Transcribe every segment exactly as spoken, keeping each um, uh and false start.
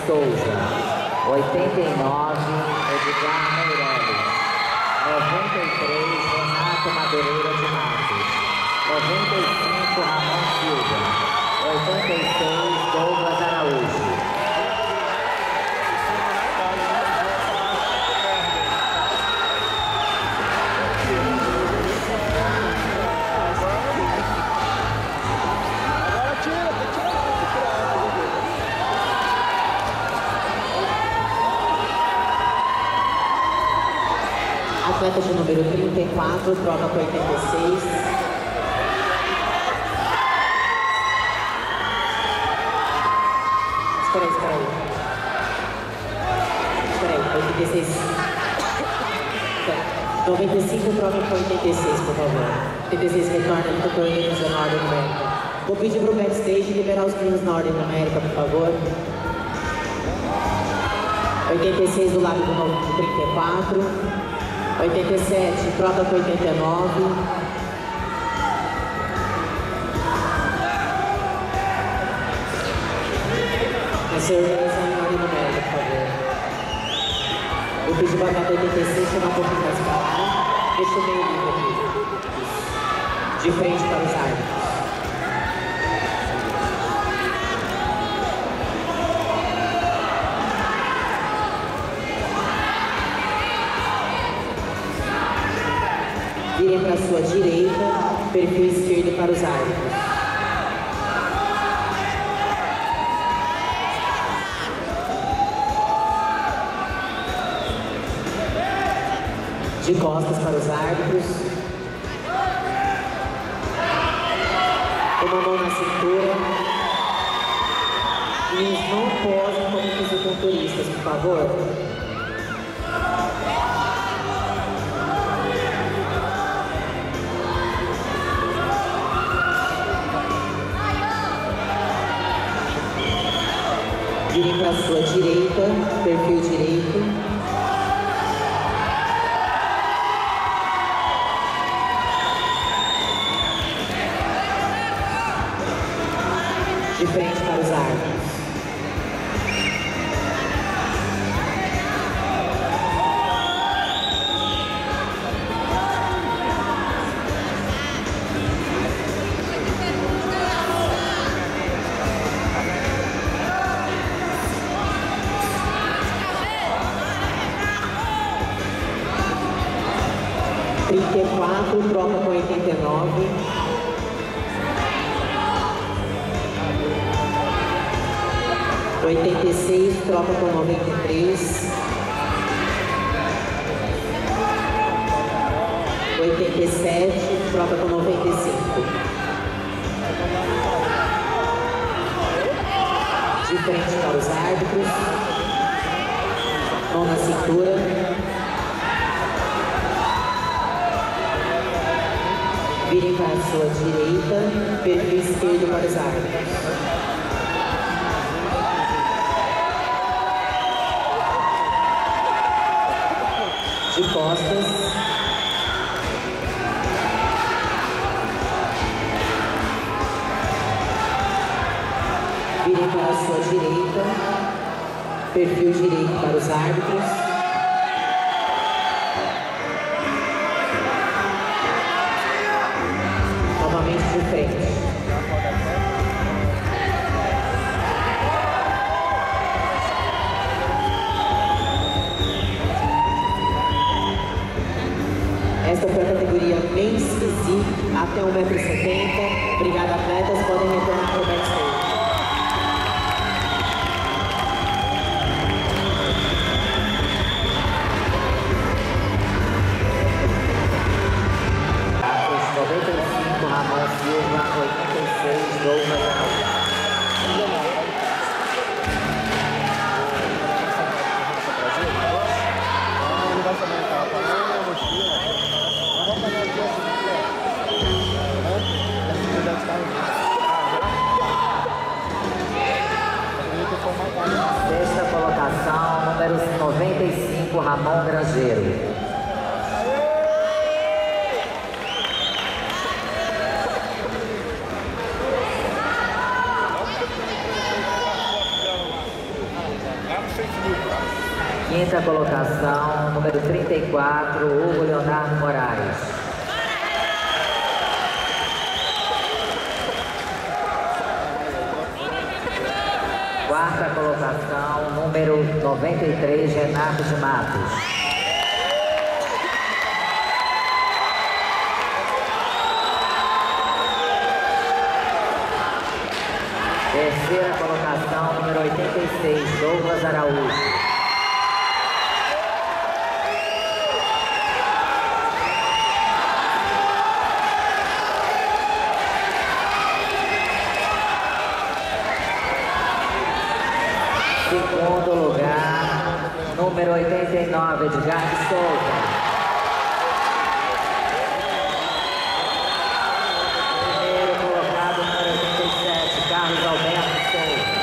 Souza. oitenta e nove, Edgar Meirelles. noventa e três, Renato Madureira de Matos. noventa e cinco, Ramon Silva. oitenta e seis, Douglas Araújo. Atleta de número trinta e quatro, troca com oitenta e seis. Espera aí, espera aí. Espera aí, oitenta e seis. noventa e cinco, troca com oitenta e seis, por favor. oitenta e seis retorna para o Corinthians na ordem numérica. Vou pedir para o backstage liberar os meninos na ordem numérica, por favor. oitenta e seis do lado do trinta e quatro. oitenta e sete, troca com oitenta e nove. Vai ser organizado em ordem numérica, por favor. Vou pedir para cada oitenta e seis chegar um pouquinho mais para lá. Deixa o meio livre aqui. De frente para os árbitros. Virem para a sua direita, perfil esquerdo para os árbitros. De costas para os árbitros. Uma mão na cintura. E não posem como fisiculturistas, por favor. Virem para a sua direita, perfil direito. De frente para os árbitros. trinta e quatro, troca com oitenta e nove. oitenta e seis, troca com noventa e três. oitenta e sete, troca com noventa e cinco. De frente para os árbitros. Mão na cintura. Virem para a sua direita, perfil esquerdo para os árbitros. De costas. Virem para a sua direita, perfil direito para os árbitros. De frente. Esta foi a categoria Men's Physique até um metro e setenta. Obrigada, atletas. Podem retornar para o backstage. noventa e cinco, Ramon Silva. oitenta e seis, Douglas Araújo. Sexta colocação, número noventa e cinco, Ramon Grangeiro. número trinta e quatro, Hugo Leonardo Moraes. Quarta colocação, número noventa e três, Renato de Matos. Terceira colocação, número oitenta e seis, Douglas Araújo. Segundo lugar, número oitenta e nove, Edgar de Souza. Primeiro colocado, número oitenta e sete, Carlos Alberto Souza.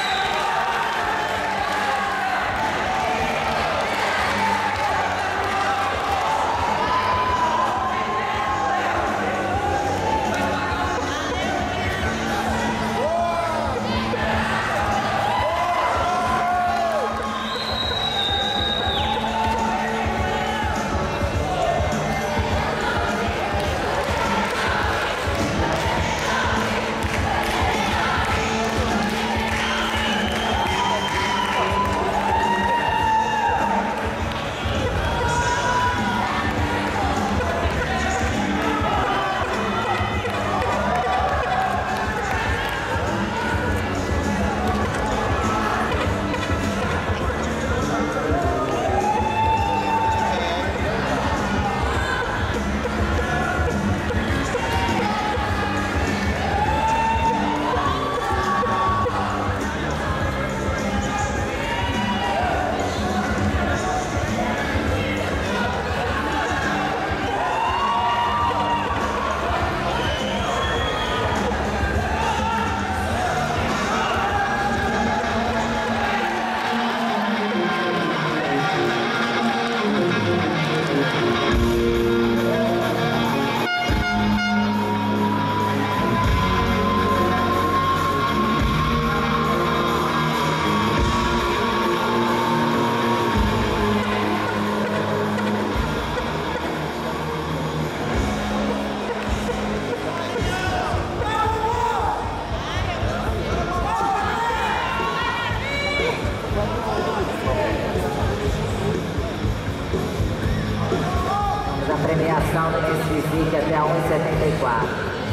A premiação do Miss Physique até a um e setenta e quatro.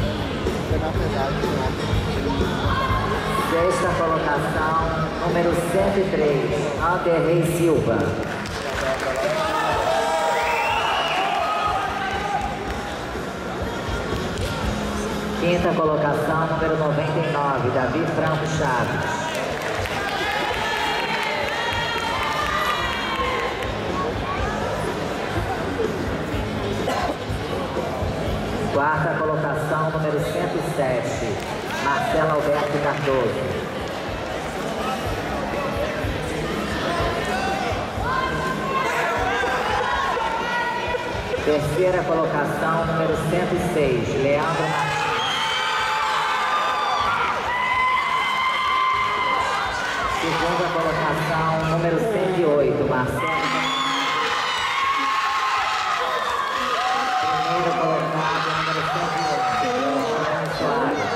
Sexta colocação, número cento e três, Anderley Silva. Quinta colocação, número noventa e nove, Davi Franco Chaves. Quarta colocação, número cento e sete, Marcelo Alberto Cardoso. Terceira colocação, número cento e seis, Leandro Martins. Segunda colocação, número cento e oito, Marcelo. Primeiro colocado, número cento e oito, Leandro Soares.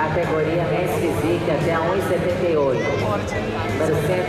categoria Men's Physique até um e setenta e oito. Número cento